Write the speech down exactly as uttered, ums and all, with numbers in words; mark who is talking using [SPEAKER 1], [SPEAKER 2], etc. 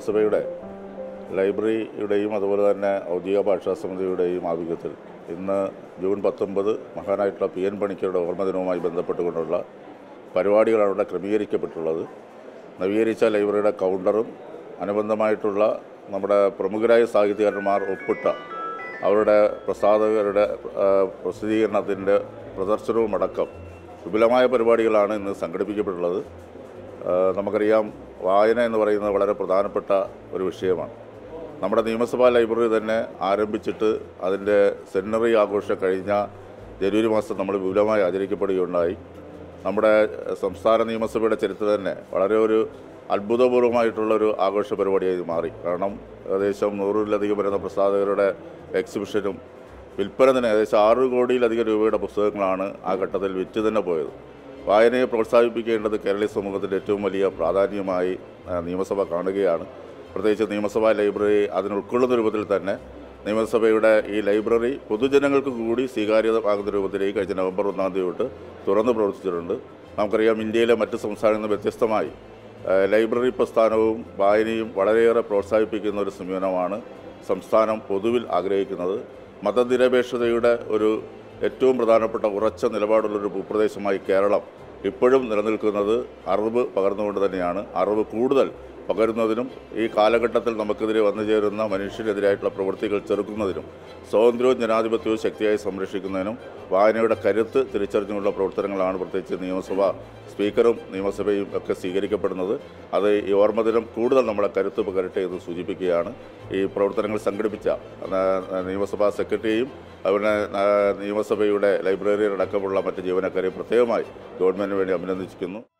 [SPEAKER 1] നിയമസഭയുടെ ലൈബ്രറിയുടെയും അതുപോലെ തന്നെ ഔദ്യോഗിക ഭാഷാ സമിതിയുടെയും ആഭിമുഖ്യത്തിൽ ഇന്ന് ജൂൺ പത്തൊമ്പത് മഹാനായിട്ടുള്ള പി എൻ പണിക്കരുടെ ഓർമ്മദിനവുമായി ബന്ധപ്പെട്ടുകൊണ്ടുള്ള പരിപാടികളാണ് ഇവിടെ ക്രമീകരിക്കപ്പെട്ടുള്ളത്. നവീകരിച്ച ലൈബ്രറിയുടെ കൗണ്ടറും അനുബന്ധമായിട്ടുള്ള നമ്മുടെ പ്രമുഖരായ സാഹിത്യകാരന്മാർ ഒപ്പിട്ട അവരുടെ പ്രസാധകരുടെ പ്രസിദ്ധീകരണത്തിൻ്റെ പ്രദർശനവും അടക്കം വിപുലമായ പരിപാടികളാണ് ഇന്ന് സംഘടിപ്പിക്കപ്പെട്ടുള്ളത്. നമുക്കറിയാം, വായന എന്ന് പറയുന്നത് വളരെ പ്രധാനപ്പെട്ട ഒരു വിഷയമാണ്. നമ്മുടെ നിയമസഭാ ലൈബ്രറി തന്നെ ആരംഭിച്ചിട്ട് അതിൻ്റെ സെന്ററി ആഘോഷം കഴിഞ്ഞ ജനുവരി മാസം നമ്മൾ വിപുലമായി ആചരിക്കപ്പെടുകയുണ്ടായി. നമ്മുടെ സംസ്ഥാന നിയമസഭയുടെ ചരിത്രം തന്നെ വളരെ ഒരു അത്ഭുതപൂർവമായിട്ടുള്ളൊരു ആഘോഷ പരിപാടിയായി മാറി. കാരണം ഏകദേശം നൂറിലധികം വരുന്ന പ്രസാധകരുടെ എക്സിബിഷനും വിൽപ്പന തന്നെ ഏകദേശം ആറ് കോടിയിലധികം രൂപയുടെ പുസ്തകങ്ങളാണ് ആ ഘട്ടത്തിൽ വിറ്റ് തന്നെ പോയത്. വായനയെ പ്രോത്സാഹിപ്പിക്കേണ്ടത് കേരളീയ സമൂഹത്തിൻ്റെ ഏറ്റവും വലിയ പ്രാധാന്യമായി നിയമസഭ കാണുകയാണ്. പ്രത്യേകിച്ച് നിയമസഭാ ലൈബ്രറി അതിന് ഉൾക്കൊള്ളുന്ന രൂപത്തിൽ തന്നെ നിയമസഭയുടെ ഈ ലൈബ്രറി പൊതുജനങ്ങൾക്ക് കൂടി സ്വീകാര്യമാകുന്ന രൂപത്തിലേക്ക് കഴിഞ്ഞ നവംബർ ഒന്നാം തീയതി തൊട്ട് തുറന്ന് പ്രവർത്തിച്ചിട്ടുണ്ട്. നമുക്കറിയാം, ഇന്ത്യയിലെ മറ്റ് സംസ്ഥാനങ്ങളിൽ നിന്ന് വ്യത്യസ്തമായി ലൈബ്രറി പ്രസ്ഥാനവും വായനയും വളരെയേറെ പ്രോത്സാഹിപ്പിക്കുന്ന ഒരു സമീപനമാണ് സംസ്ഥാനം പൊതുവിൽ ആഗ്രഹിക്കുന്നത്. മതനിരപേക്ഷതയുടെ ഒരു ഏറ്റവും പ്രധാനപ്പെട്ട ഉറച്ച നിലപാടുള്ളൊരു ഭൂപ്രദേശമായി കേരളം ഇപ്പോഴും നിലനിൽക്കുന്നത് അറിവ് പകർന്നുകൊണ്ട് തന്നെയാണ്. അറിവ് കൂടുതൽ പകരുന്നതിനും ഈ കാലഘട്ടത്തിൽ നമുക്കെതിരെ വന്നു ചേരുന്ന മനുഷ്യരെതിരായിട്ടുള്ള പ്രവൃത്തികൾ ചെറുക്കുന്നതിനും സ്വാതന്ത്ര്യവും ജനാധിപത്യവും ശക്തിയായി സംരക്ഷിക്കുന്നതിനും വായനയുടെ കരുത്ത് തിരിച്ചറിഞ്ഞുള്ള പ്രവർത്തനങ്ങളാണ് പ്രത്യേകിച്ച് നിയമസഭ സ്പീക്കറും നിയമസഭയും ഒക്കെ സ്വീകരിക്കപ്പെടുന്നത്. അത് ഈ ഓർമ്മദിനം കൂടുതൽ നമ്മളെ കരുത്ത് പകരട്ടെ എന്ന് സൂചിപ്പിക്കുകയാണ്. ഈ പ്രവർത്തനങ്ങൾ സംഘടിപ്പിച്ച നിയമസഭാ സെക്രട്ടറിയെയും അതുപോലെ നിയമസഭയുടെ ലൈബ്രറിയടക്കമുള്ള മറ്റ് ജീവനക്കാരെയും പ്രത്യേകമായി ഗവൺമെൻറ്റിന് വേണ്ടി അഭിനന്ദിക്കുന്നു.